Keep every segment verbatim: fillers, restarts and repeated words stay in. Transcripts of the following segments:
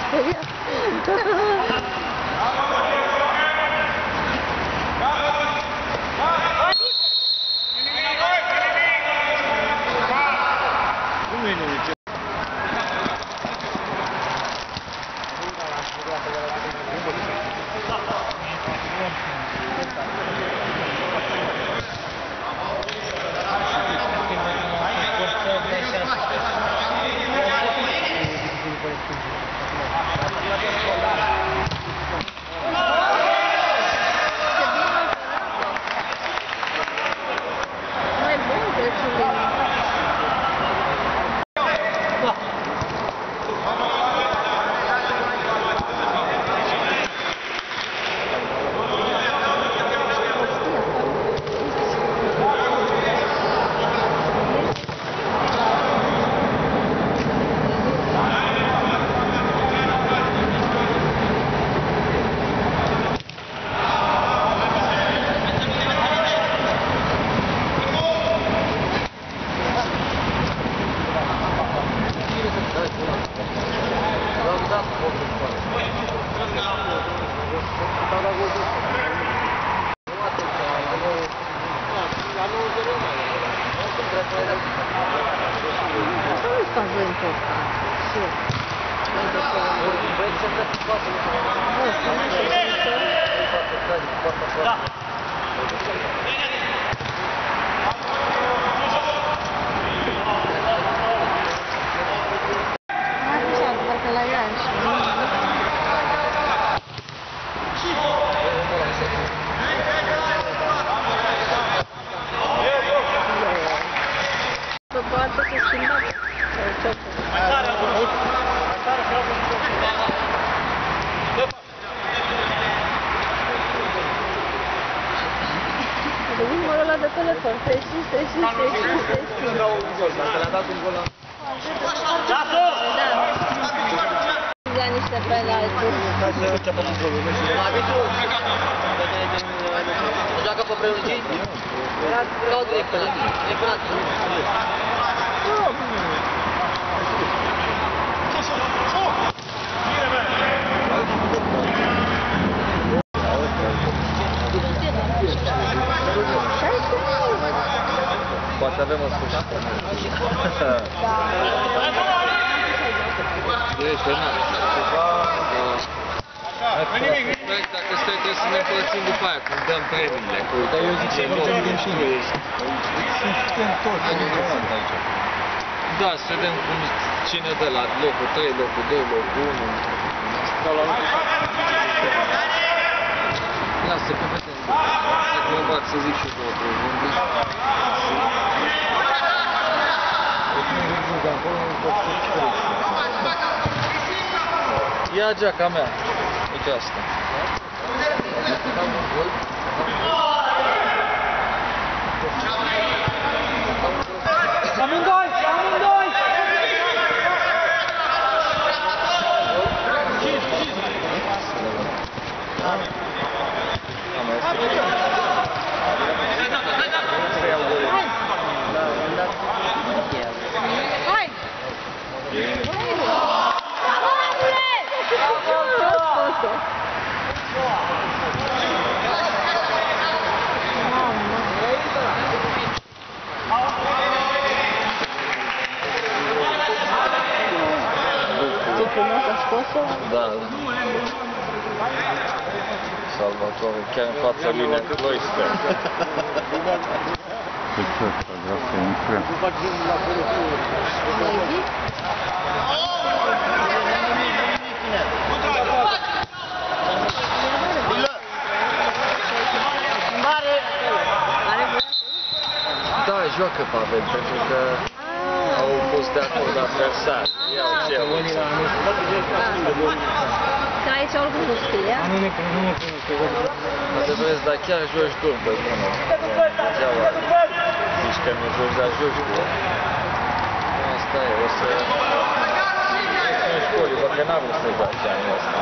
speria. Nu e nimic. Asta nu este așa important. Și da. Parcă la Iași. Poate să schimba. Vin numărul ăla de telefon. Seși, seși, seși, seși. Dacă le-a dat un gol la... Ia niște penalturi. Ca să înceapă cu golul. Joacă pe prelungiri? Caută e până. E până. Poate avem o sfârșit. Ești Bernard. Corect, dacă stai trebuie să ne împărțim după aia, cum dăm premiile. Dar eu zic să mergem din și noi. Suntem toți aici. Da, să vedem cum cine dă la locul trei, locul doi, locul unu. Lasă că vedem. Dacă mă bat să zic și două, două runde. Ia geaca mea. Uite asta. Amândoi! Amândoi! Hai! Ce frumos a scos-o? Da. Salvatore, chiar în fața lui Necloister. Ce ce vreau să intre. Da, joacă Pavel, pentru că au fost de acord adversari. Iau ce au. Că aici oricum nu scrie. Nu ne pune, nu ne pune. Adevărat, dar chiar joci dur, băi, bună. Degeaba zici că nu joci, dar joci dur. Asta e, o să... Nu școli, bă, că n-a vrut să-i dai de anul ăsta.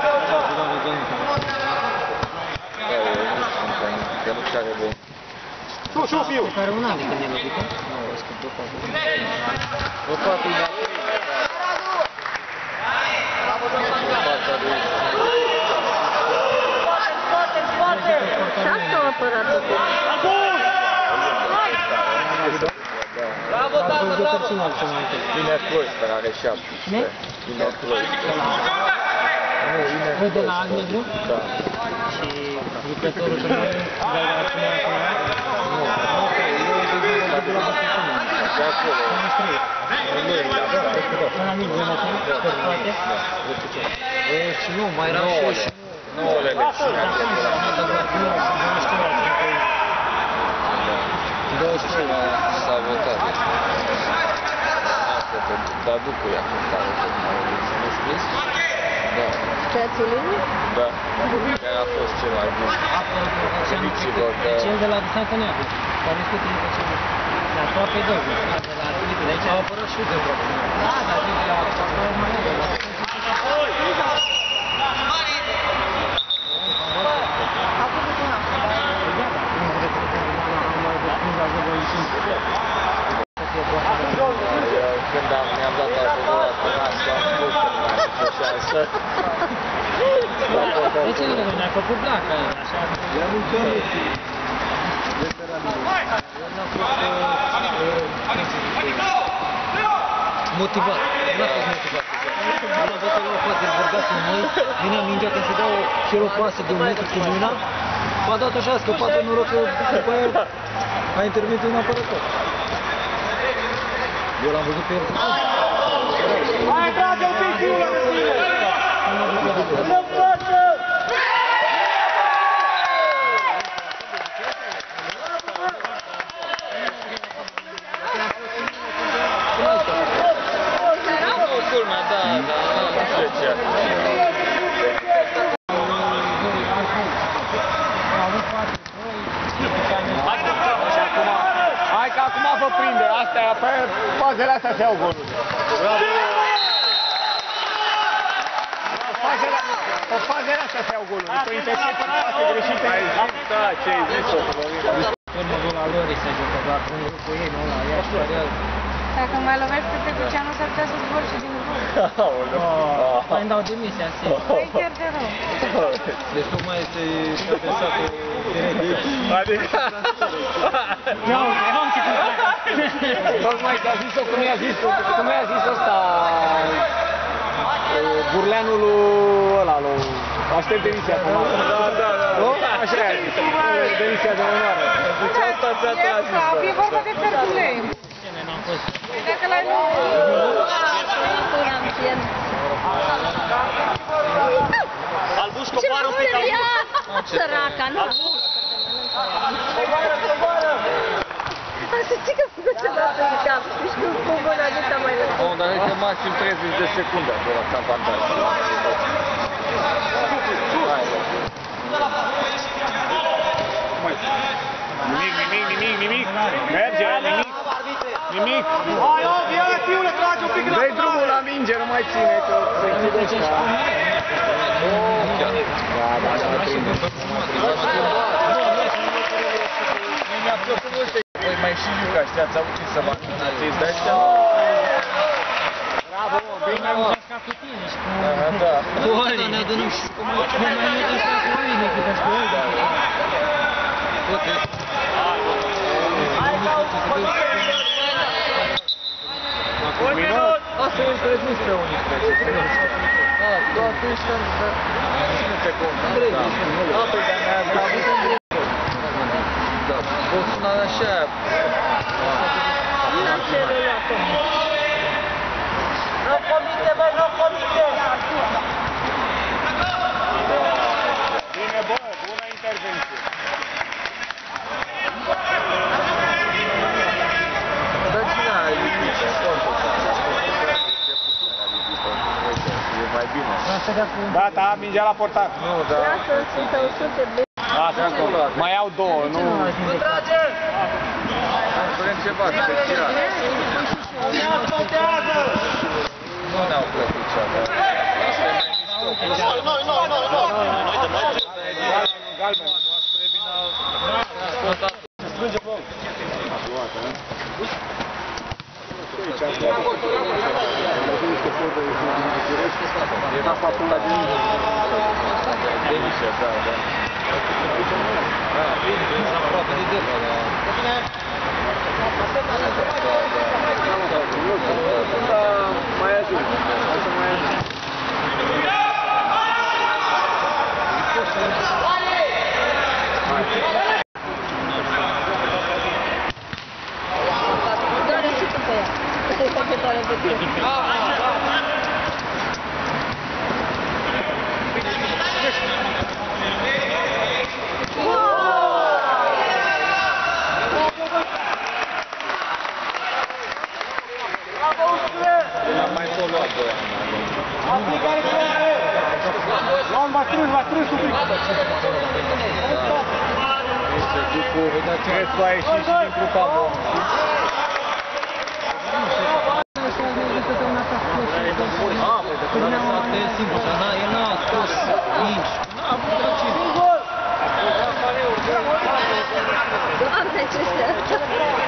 Da, eu nu spun că nu care bun. Tu, și-o fiu! Care un an de când e lovită? Nu, o scăpă patru. O patru, da. Și asta au apărat tot. Bravo, bravo, bravo! Iner Cloister are șapte. Iner Cloister. Nu, de la Almegru? Da. Și lucrătorul de la Almegru acolo? Nu. De acolo. În Almegru, în acolo? Pe toate? Și nu, mai erau și... nouă lele și douăzeci și trei s-a votat. Asta pentru Daducu i-a cântat. Nu scris? Da. Ceațilinu? Da. Care a fost cel mai bun. Gândiți-vă că... Cel de la distanță neagră, care este utilizat cel mai bun. De aproape doi, de la Trimite, de aici au apărat și de aproape. Da, dar de la aproape mai mare. Când am, mi-am dat autograf pe asta, am spus că nu am făcut șansă. De ce nu ne-a făcut placa, așa? I-am mulțumit. Motivat, nu a fost motivat. Am avut o fază dezbărgat cu noi, vinea mingea când se dau și el o pasă de un metru cu mâna, a dat-o și a scăpat-o noroc că după aia a intervenit un apărător. Eu l-am văzut pe el. Hai, trage un pic, fiul la tine! Nu poate! Nu, culmea, da, da, nu știu ce. Hai că acum vă prinde, asta e, pe fazele astea se iau golul. Pe fazele astea se iau golul, pe intercepție, pe fase greșite. Ai zis, da, ce ai zis-o, Florin. Urmă la lor se jucă, doar cu ei, nu la ea și real. Dacă mai lovești pe Pecuceanu, s-ar putea să zbor și din gol. Mai îmi dau demisia, sigur. Păi chiar de rău. Deci tocmai este adresatul direct. Adică... Ia uite, ia uite cum pleacă. Tocmai ți-a zis-o, cum i-a zis-o, cum i-a zis ăsta, burleanul ăla, lui, aștept demisia acum. Da, da, da. Nu? Așa i-a zis, demisia de onoare. Deci asta ți-a zis. E vorba de Pergulei. N-am fost. Dacă l-ai Albuș, coboară un pic, Albuș. Săraca, nu? Asta știi că a făcut ceva pe cap. Știi cum cobor atâta mai lăsat. Nu, dar este maxim treizeci de secunde acolo, ca avantaj. Nimic, nimic, nimic, nimic. Merge, nimic. Nimic. Hai, Ovi, hai, fiule, trage un pic la dă-i drumul la minge, nu mai ține, că se închide ăsta. Da, da, da, mă prinde. Mi-a plăcut mult să păi mai și Luca, știa, ți-a ucis să vaccinați, de ăștia. Bravo, bine, mă. Ca cu tine și cu... Da, Cu ăla ne adunăm și cu mai mult ăsta cu ei decât ăsta cu ei. Uite. Un minut. asta e transmis pe unii, cred. Da, toate ăștia, dar nu te conta. Da, păi, dar mi-a avut da, pot suna așa. Nu comite, băi, nu comite. Bine, bă, bună intervenție. Dar cine a lipit ce contă? E mai bine. Gata, mingea la portar. Nu, dar... Lasă să te usuce bine. Lasă acolo. Mai au două, nu... Vrem ceva special. Nu ne-au plăcut cea, dar... Asta e mai mișto. Noi, noi, noi, noi, noi. Galben. Noastră vine transportat. Se strânge pe om. Ce ajuns să pot de București, a făcut până la Diniță. Denice, da, da. Da, bine, sunt aproape de derba, dar... Da, mai ajung. Hai să mai ajung. Doare și tu pe ea. Pe doare pe tine. Am mai poluat doi ani. Luam, v-a strâns, v-a strâns un pic. Este după, cred că a ieșit și din grupa nouă. Ah, păi de când a lăsat el singur, că n-a, el n-a scos nici. N-a avut răcire. Doamne, ce se...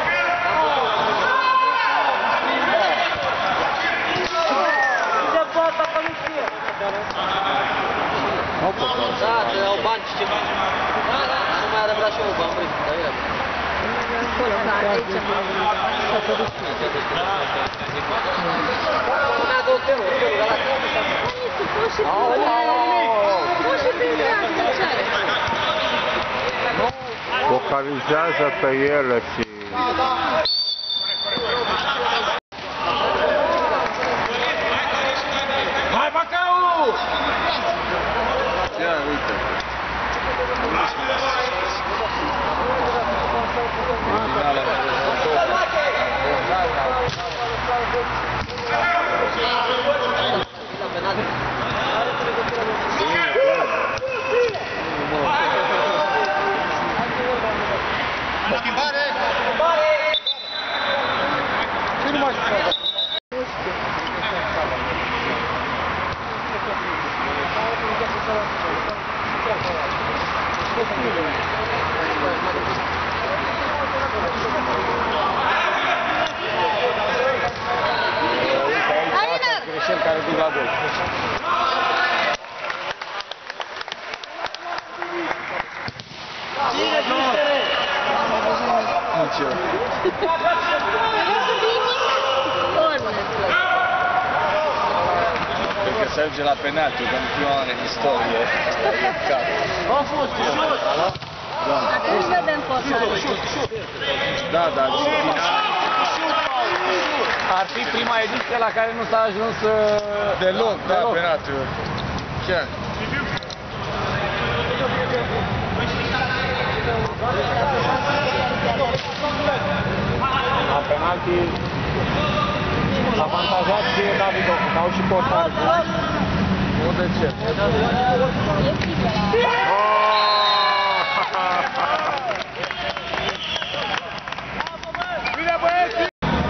Da, te dau bani și ceva. Nu mai are vrea și eu bani, vrei, dar era. Acolo, da, aici. Urmea două zero, Rubenul, dar la tine s-a făcut. Tu poți și tu poți și prin dreapta, ce are? Focalizează pe ele și... Hai, Bacau! Ia, uite. Schimbare! Ce nu mai știu? Greșeli care duc la gol. Cine duce? Nici eu. Cred că se ajunge la penalti, că în prima oară în istorie. A fost, jos! Atunci vedem portare. Da, da, și final. Ar fi prima ediție la care nu s-a ajuns Deloc, da, penalti. Chiar. La penalti avantajat și Davidov, că au și portare. Nu de ce. E frică la... Bine, băieți!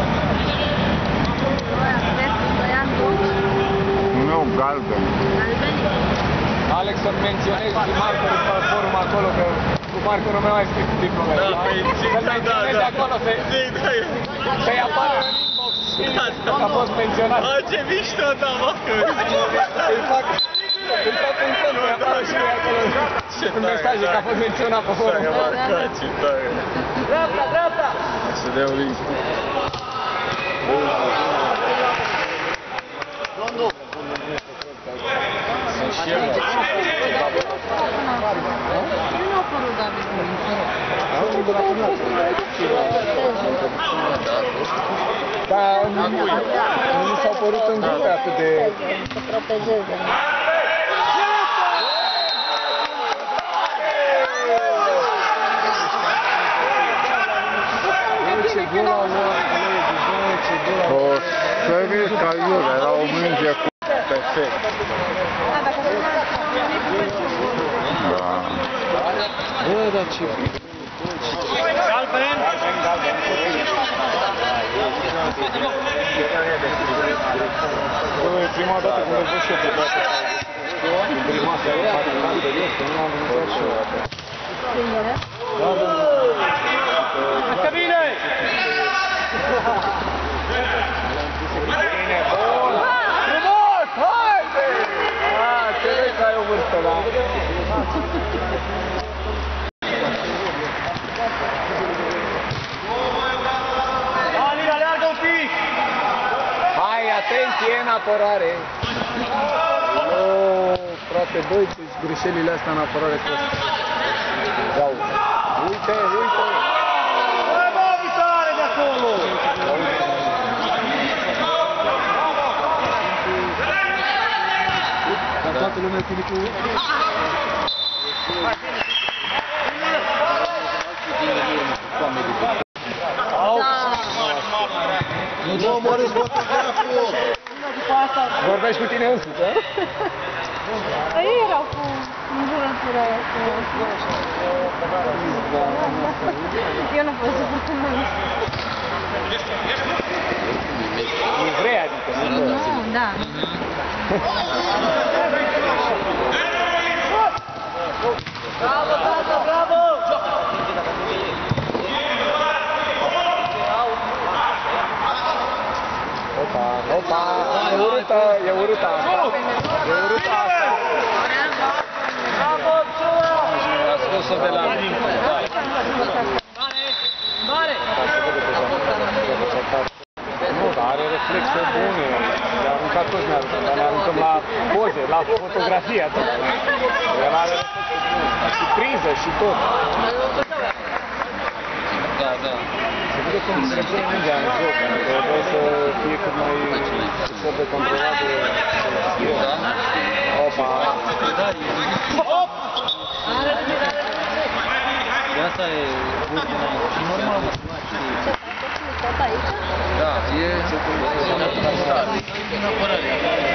Nu, galben. Alex, să-mi menționezi și markerul pe forum acolo, că cu markerul meu ai scris diplomele. Da, pe Să-l menționezi acolo, să-i apară în inbox că a fost menționat. A, ce mișto, da, mă! Îi fac, îi fac un semn, că apară și ei acolo în mesaje că a fost menționat pe forum. Ce marcat, ce tare! Dreapta, dreapta! Să dea o listă. Sunt și eu. Nu a apărut David. Dar nu mi s-au părut în grupe atât de... Să protejeze. Ce gol au luat, ce gol au luat. O serie ca iure, era o minge cu... Perfect. Da. Bă, dar ce... Galben! Bă, e prima dată când îl văd și eu pe toate. În prima seară, poate că am de jos, că nu am văzut și eu. Singură? Da, da. Asta bine! Bine, bun! la... Alina, aleargă un pic! Hai, atenție în apărare! Oh, frate, băi, deci greșelile astea în apărare sunt... Iau. Uite, uite! Băi, bă, vitare de acolo! Dar toată lumea Filipu... Nu moriți fotograful! Vorbești cu tine însuți, a? Ei erau cu înjurătura aia. Eu nu pot să văd cum mă Nu vrei, adică, nu vrei. Nu, da. Bravo, bravo, bravo! Opa, opa, e urâtă, e urâtă asta. E urâtă asta. Bravo, Ciura! A scos-o de la... Nu, dar are reflexe bune. Le-a aruncat toți, ne aruncă, dar ne aruncăm la poze, la fotografie. El are reflexe bune. Și priză și tot. Da, da. Se vede cum se pune mingea în joc, adică trebuie să fie cât mai ușor de controlat de selecție. Da? Opa! Hop! De asta e ultima. Și normal. Tot aici? Da, e... În apărare.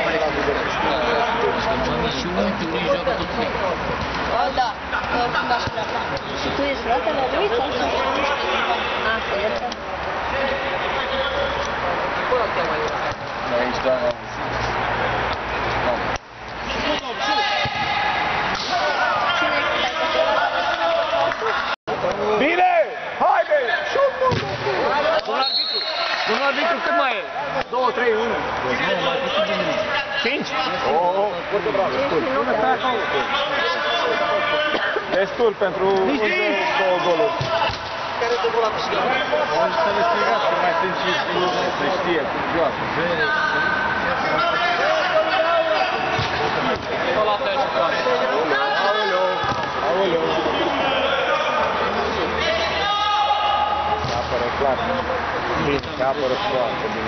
Și unchiul îi joacă tot timpul. Da, oricum aș vrea. Și tu ești fratele lui sau tu? A, să iertă. Aici, da, Bine! Haide! Șut! Domnul arbitru! Domnul arbitru, cât mai e? doi, trei, unu. cinci? Oh, foarte bravo, destul. Destul pentru două goluri. Care de gol a câștigat? Să le strigați, că mai sunt și se știe cum joacă. Aoleu, aoleu. Apără clar. Bine, că apără foarte bine.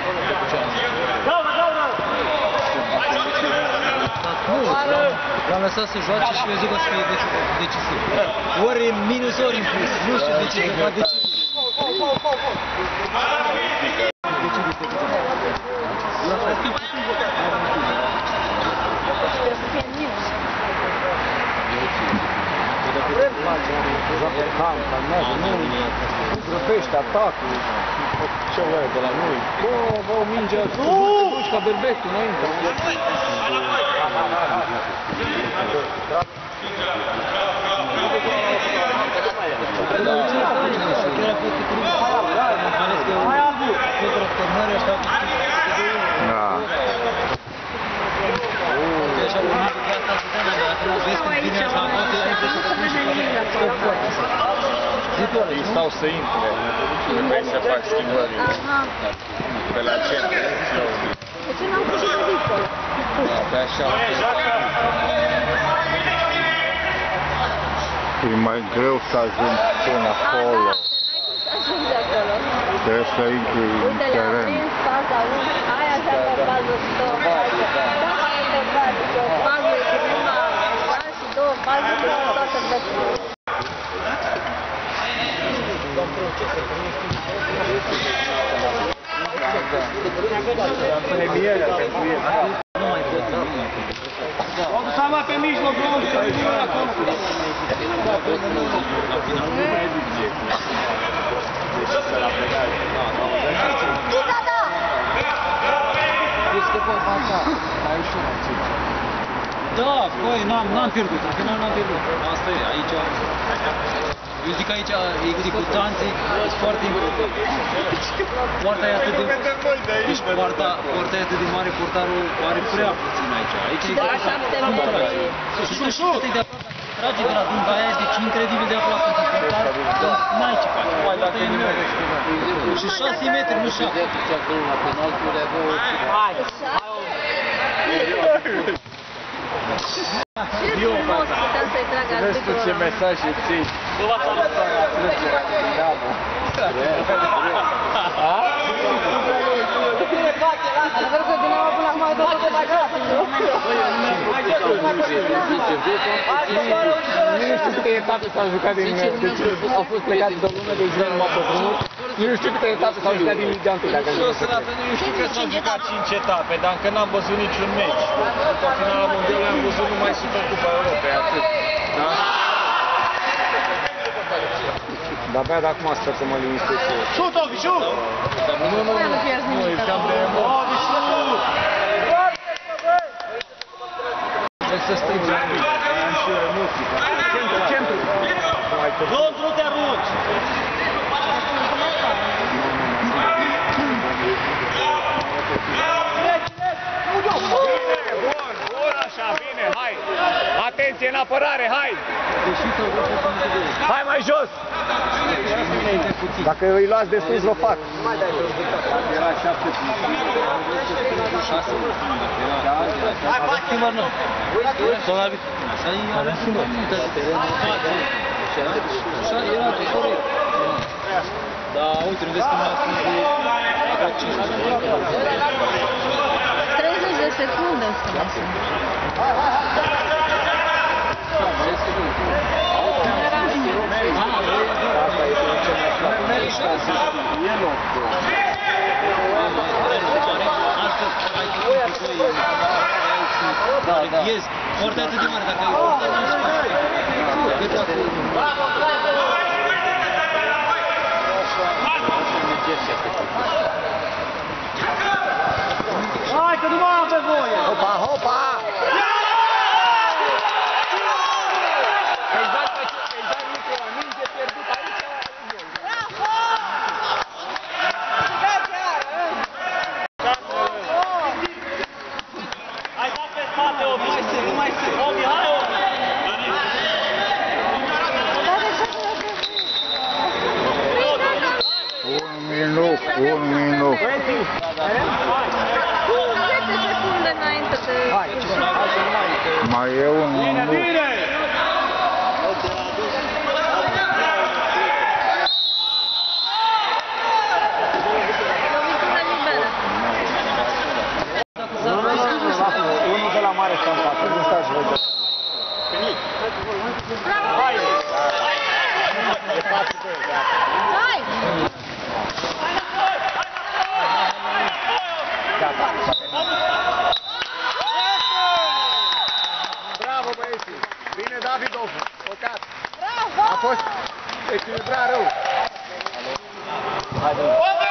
Nu, l-am lăsat să joace și eu zic că o să fie decisiv. Ori minus, ori în plus. Nu știu de ce, dar decisiv. Joacă calm, calmează, nu grăpește atacul. Ce vrea de la noi? Bă, bă, o minge, tu te duci ca berbecul înainte. Ei stau să intre, trebuie să fac schimbări pe la centru. De ce n-am pus pe dincolo? Da, pe așa. E mai greu să ajungi până acolo. Ajunge acolo. Trebuie să intri în Uite, le-am teren. prins faza, aia înseamnă fază și două faze. Da, mai întrebat, și o fază e cu prima fază și două faze cu toată dreptul. Premierea pentru el. O dus seama pe mijloc, gol, să vii acolo. Este vorba ta, mai ușor. Da, băi, n-am, n-am pierdut, în final n-am pierdut. Asta e, aici... Eu zic că aici executanții sunt foarte important. Poarta e atât de... Deci poarta, poarta e atât de mare, portarul are prea puțin aici. Aici e executanții. Și știu cât e de aproape, trage de la dunga aia, deci e incredibil de aproape pentru portar, n-ai ce faci. Poarta e meu. Și șase metri, nu șapte. Hai! Ce frumos puteam să-i trag Nu știu ce mesaje ții. Nu v-ați arătat la trecerea din Dinamo. Adevăr că Dinamo până acum e tot la grafă. Nu știu câte etape s-au jucat din... Deci au fost plecați de o lună de zile numai pe drumuri. Nu știu câte etape s-au jucat din Liga unu. Eu știu că s-au jucat cinci etape, dar încă n-am văzut niciun meci. După finala mondială am văzut numai Supercupa Europei, atât. Da? De-abia de acum sper să mă liniștesc și eu. Șut, Ovi, șut! Nu, nu, nu, nu, e cam de emoție. Ovi, șut! Trebuie să strigi un pic, am și eu emoții. Centru, centru! Nu, nu te arunci! Bun, bun așa, bine, hai! Atenție în apărare, hai! Hai mai jos! Dacă îi luați de sus, vă fac. Era șapte. Schimbări nu. Sau la arbitru. Așa e are schimbări. Așa era corect. Da, uite, nu vezi că m-a spus de cincisprezece. treizeci de secunde o să lasă. Asta e ce mai slab. E loc. Da, da. Ies, porta atât de mare, dacă ai porta nu se poate. Cât acolo. Hai, că nu mai am pe voie! Hopa, hopa! Exact, exact, Nicola, minge pierdut aici. Hai dat pe spate, Ovi! Nu mai se, nu mai se! Ovi, hai, Ovi! Un minut, un minut. zece secunde înainte de... Mai e un minut. Lovitură liberă. Unul de la mare sta în față, nu stați voi de... Hai! E patru doi, gata. Hai! Gata. Bravo, băieții! Bine, Davidov! Păcat! Bravo! A fost echilibrat rău! Hai,